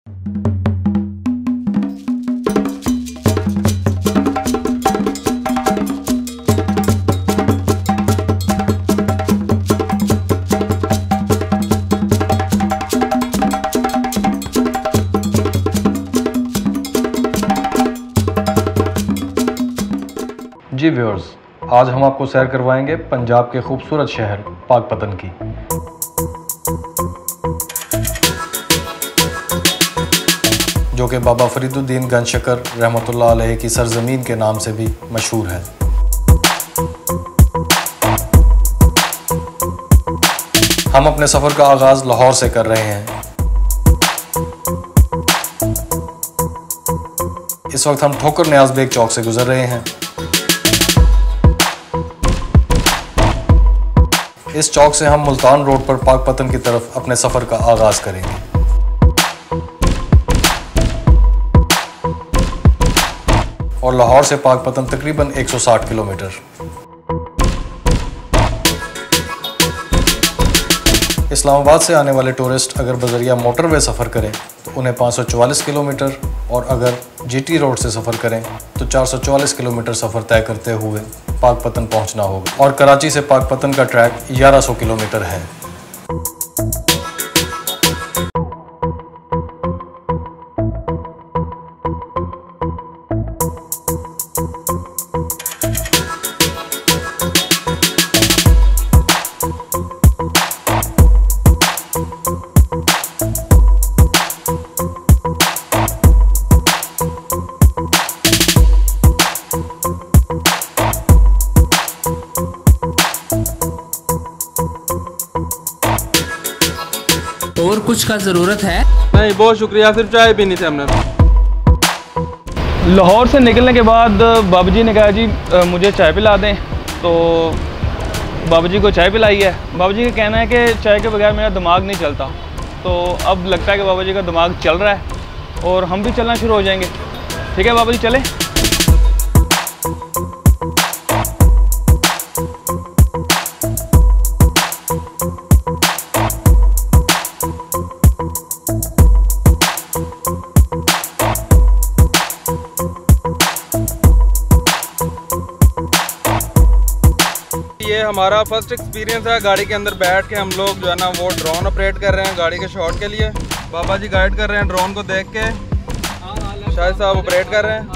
जी viewers, आज हम आपको सैर करवाएंगे पंजाब के खूबसूरत शहर पाकपतन की। जो कि बाबा फरीदुद्दीन गंज शकर रहमतुल्लाह अलैह की सरजमीन के नाम से भी मशहूर है। हम अपने सफ़र का आगाज़ लाहौर से कर रहे हैं। इस वक्त हम ठोकर न्याज बेग चौक से गुजर रहे हैं। इस चौक से हम मुल्तान रोड पर पाकपतन की तरफ अपने सफ़र का आगाज़ करेंगे। और लाहौर से पाकपतन तकरीबन 160 किलोमीटर। इस्लामाबाद से आने वाले टूरिस्ट अगर बजरिया मोटरवे सफ़र करें तो उन्हें 544 किलोमीटर और अगर जीटी रोड से सफ़र करें तो 444 किलोमीटर सफ़र तय करते हुए पाकपतन पहुंचना होगा। और कराची से पाकपतन का ट्रैक 1100 किलोमीटर है। और कुछ का ज़रूरत है? नहीं, बहुत शुक्रिया, सिर्फ चाय पीनी थी हमने। लाहौर से निकलने के बाद बाबूजी ने कहा जी मुझे चाय पिला दें, तो बाबूजी को चाय पिलाई है। बाबूजी का कहना है कि चाय के बगैर मेरा दिमाग नहीं चलता। तो अब लगता है कि बाबूजी का दिमाग चल रहा है और हम भी चलना शुरू हो जाएंगे। ठीक है बाबूजी, चलें। ये हमारा फर्स्ट एक्सपीरियंस है गाड़ी के अंदर बैठ के। हम लोग जो है ना वो ड्रोन ऑपरेट कर रहे हैं गाड़ी के शॉट के लिए। बाबा जी गाइड कर रहे हैं ड्रोन को देख के। शाहिद साहब ऑपरेट कर रहे हैं।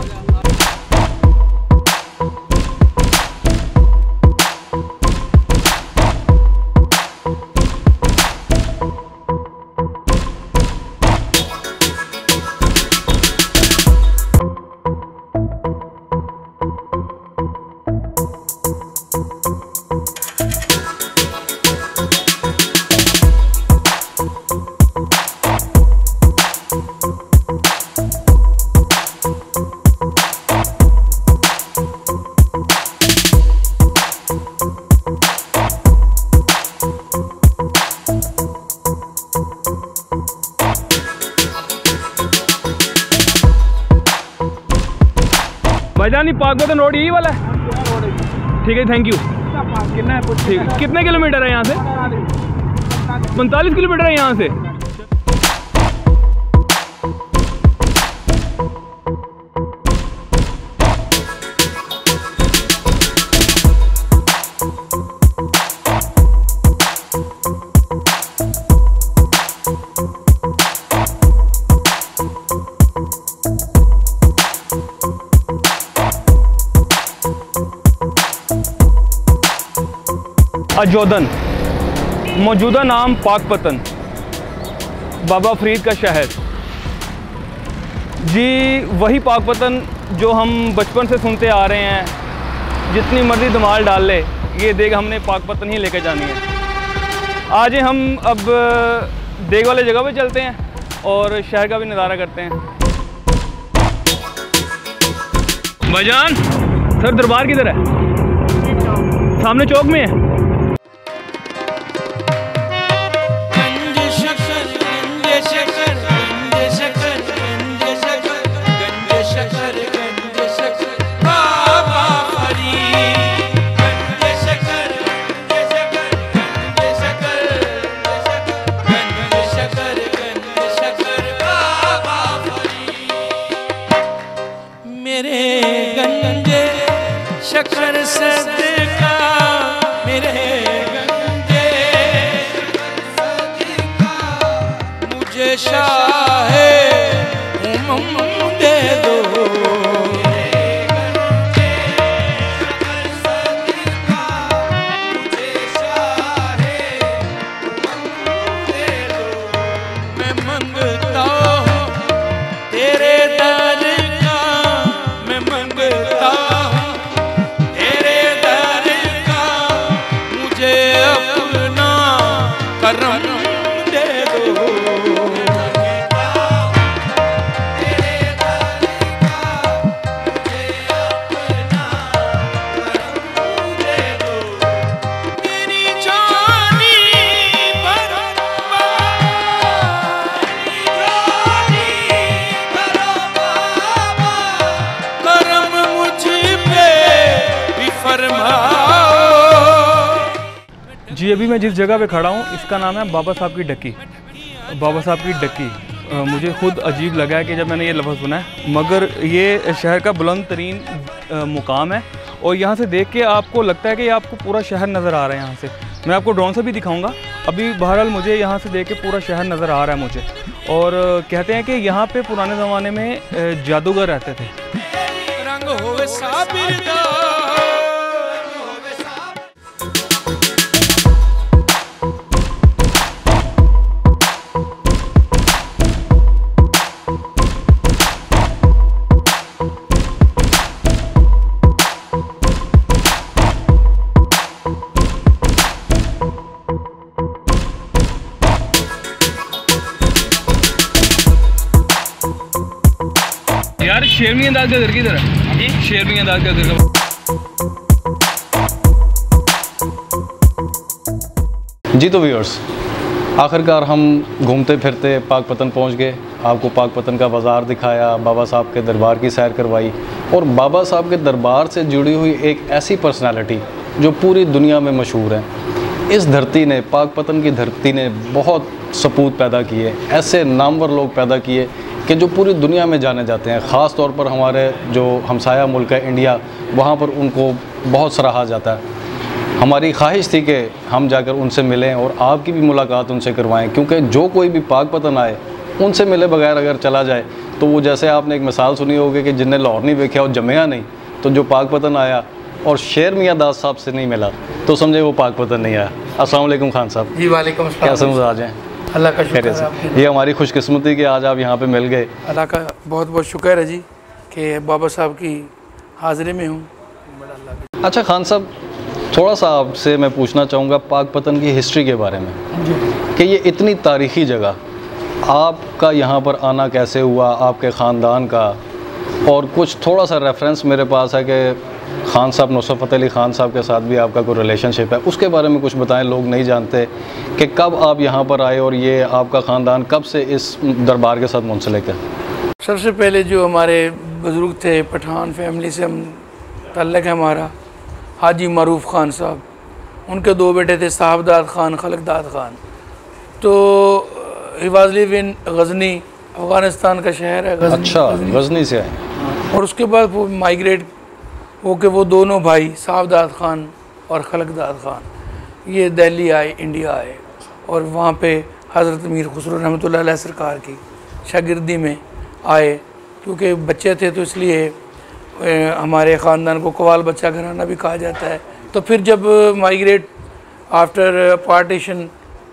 भाईजान, पाकपतन रोड यही वाला है? ठीक है, थैंक यू। कितने किलोमीटर है यहाँ से? 45 किलोमीटर है यहाँ से। अजोदन, मौजूदा नाम पाकपतन, बाबा फरीद का शहर। जी वही पाकपतन जो हम बचपन से सुनते आ रहे हैं, जितनी मर्जी धमाल डाल ले, ये देख हमने पाकपतन ही लेके जानी है। आज हम अब देग वाले जगह पे चलते हैं और शहर का भी नज़ारा करते हैं। भाईजान, सर दरबार किधर है? सामने चौक में है। शक्कर सदका मेरे गंजे, मुझे शाहे उम्म दे दो। मैं मंगता हूँ तेरे दर का, मैं मंगता हूँ तेरे दर का, मुझे अपना करम दे दो। तेरी जानी करम मुझ पे भी फरमाओ। जी अभी मैं जिस जगह पे खड़ा हूँ इसका नाम है बाबा साहब की डक्की। बाबा साहब की डक्की मुझे खुद अजीब लगा है कि जब मैंने ये लफ्ज़ सुना है, मगर ये शहर का बुलंद तरीन मुकाम है और यहाँ से देख के आपको लगता है कि आपको पूरा शहर नज़र आ रहा है। यहाँ से मैं आपको ड्रोन से भी दिखाऊंगा। अभी बहरहाल मुझे यहाँ से देख के पूरा शहर नज़र आ रहा है मुझे। और कहते हैं कि यहाँ पे पुराने ज़माने में जादूगर रहते थे। रंग होवे साबिर दा, यार शेरनी अंदाज का घर की तरह, शेरनी अंदाज का घर का। जी तो व्यूअर्स, आखिरकार हम घूमते फिरते पाकपतन पहुंच गए। आपको पाकपतन का बाज़ार दिखाया, बाबा साहब के दरबार की सैर करवाई और बाबा साहब के दरबार से जुड़ी हुई एक ऐसी पर्सनालिटी जो पूरी दुनिया में मशहूर है। इस धरती ने, पाकपतन की धरती ने बहुत सपूत पैदा किए, ऐसे नामवर लोग पैदा किए कि जो पूरी दुनिया में जाने जाते हैं। ख़ास तौर पर हमारे जो हमसाया मुल्क है इंडिया, वहाँ पर उनको बहुत सराहा जाता है। हमारी ख्वाहिश थी कि हम जाकर उनसे मिलें और आपकी भी मुलाकात उनसे करवाएं, क्योंकि जो कोई भी पाकपतन आए उनसे मिले बगैर अगर चला जाए तो वो, जैसे आपने एक मिसाल सुनी होगी कि जिन्हें लाहौर नहीं देखा और जमया नहीं, तो जो पाकपतन आया और शेर मियाँ दास साहब से नहीं मिला तो समझे वो पाकपतन नहीं आया। अस्सलाम वालेकुम खान साहब। जी वालेकुम अस्सलाम। कैसे मिजाज हैं? अल्लाह का शुक्र है। ये हमारी खुशकिस्मती कि आज आप यहाँ पे मिल गए। अल्लाह का बहुत बहुत शुक्र है जी कि बाबा साहब की हाज़िरी में हूँ। अच्छा खान साहब, थोड़ा सा आपसे मैं पूछना चाहूँगा पाकपतन की हिस्ट्री के बारे में कि ये इतनी तारीख़ी जगह, आपका यहाँ पर आना कैसे हुआ, आपके ख़ानदान का, और कुछ थोड़ा सा रेफरेंस मेरे पास है कि खान साहब नुसरत फ़तेह अली खान साहब के साथ भी आपका कोई रिलेशनशिप है, उसके बारे में कुछ बताएं। लोग नहीं जानते कि कब आप यहाँ पर आए और ये आपका ख़ानदान कब से इस दरबार के साथ मुंसलिक है। सबसे पहले जो हमारे बुज़ुर्ग थे, पठान फैमिली से हम ताल्लुक़ है हमारा, हाजी मरूफ़ खान साहब, उनके दो बेटे थे साहबदाद खान, खलकदाद खान। तो he was live in Ghazni, Afghanistan का शहर है गज़नी। अच्छा, गज़नी से आए। और उसके बाद वो माइग्रेट हो के वो दोनों भाई साहबदाद खान और खलकदाद खान ये दिल्ली आए, इंडिया आए और वहाँ पे हज़रत मीर खुसरो रहमतुल्लाह अलैह सरकार की शागिर्दी में आए। क्योंकि बच्चे थे तो इसलिए हमारे ख़ानदान को कवाल बच्चा घराना भी कहा जाता है। तो फिर जब माइग्रेट आफ्टर पार्टीशन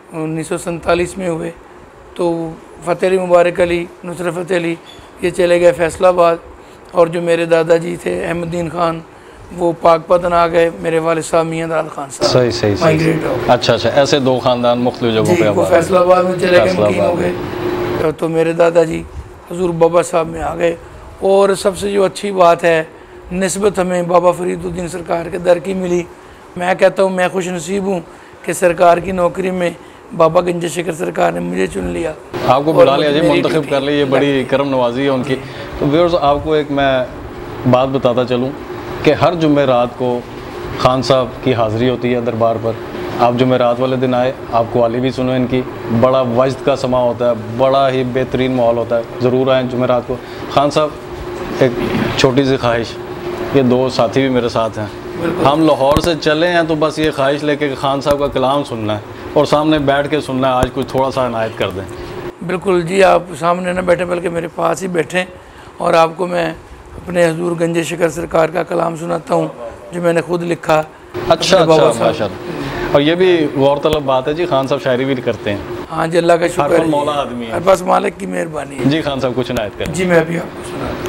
1947 में हुए तो फ़तेह अली मुबारक अली, नुसरत फ़तेह अली ये चले गए फैसलाबाद, और जो मेरे दादाजी थे अहमदीन खान वो पाकपतन आ गए। मेरे वालिद साहब मियाँ दाद खान साहब सही सही माइग्रेट हो गए। अच्छा अच्छा, ऐसे दो ख़ानदान मुख्तलिफ जगहों पे वो फैसलाबाद में चले गए, मुकीम हो गए। तो मेरे दादाजी हजूर बाबा साहब में आ गए। और सबसे जो अच्छी बात है, निस्बत हमें बाबा फरीदुद्दीन सरकार के दर की मिली। मैं कहता हूँ मैं खुश नसीब हूँ कि सरकार की नौकरी में बाबा गंज शिकर सरकार ने मुझे चुन लिया, आपको बुला लिया जी, मुंतखब कर लिया। ये बड़ी करम नवाजी है उनकी। तो व्यूअर्स, आपको एक मैं बात बताता चलूँ कि हर जुमेरात को खान साहब की हाज़िरी होती है दरबार पर। आप जुमेरात वाले दिन आए, आपको वाली भी सुनो इनकी, बड़ा वजद का समा होता है, बड़ा ही बेहतरीन माहौल होता है। ज़रूर आएँ जुमेरात को। खान साहब, एक छोटी सी ख्वाहिश, ये 2 साथी भी मेरे साथ हैं। हम लाहौर से चले हैं तो बस ये ख्वाहिश लेके कि खान साहब का कलाम सुनना है और सामने बैठ के सुनना है। आज कुछ थोड़ा सा इनायत कर दें। बिल्कुल जी, आप सामने ना बैठे बल्कि मेरे पास ही बैठें और आपको मैं अपने हजूर गंजे शिकर सरकार का कलाम सुनाता हूँ जो मैंने खुद लिखा। अच्छा माशाल्लाह। और ये भी गौरतलब बात है जी, खान साहब शायरी भी करते हैं। हाँ जी, अल्लाह का शुक्र है, मौला आदमी है, बस मालिक की मेहरबानी है। जी खान साहब कुछ इनायत करें। जी मैं भी आपको सुनाता हूँ।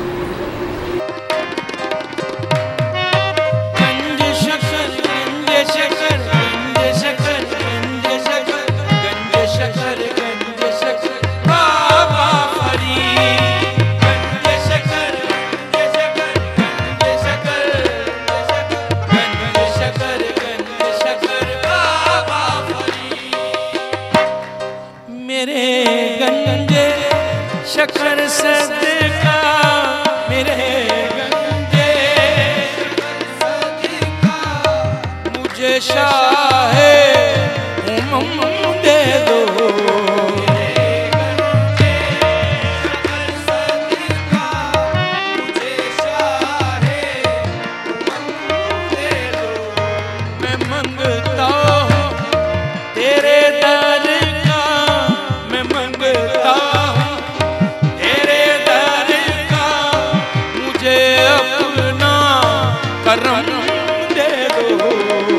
शक्कर सदका मेरे गंजे मुझे शाहे दे दो। मैं मंगता हूँ तेरे दर का, मैं मंगता हूँ तेरे दर का, मुझे अपना करम दे दो।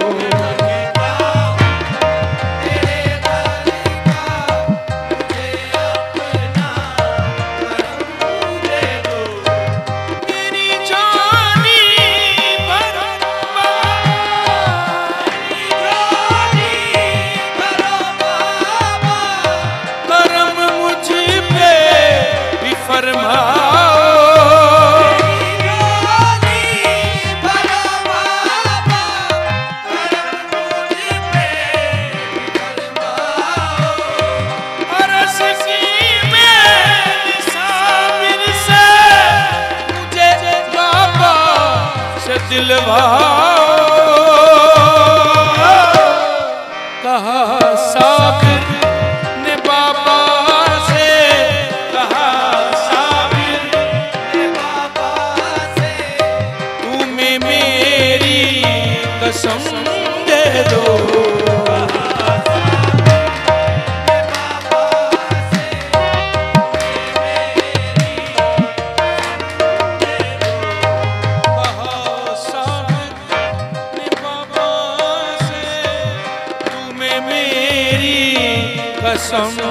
दिल कहा साबिर ने बाबा से, कहा साबिर ने बाबा से, तुम्हें मेरी कसम दे दो। Some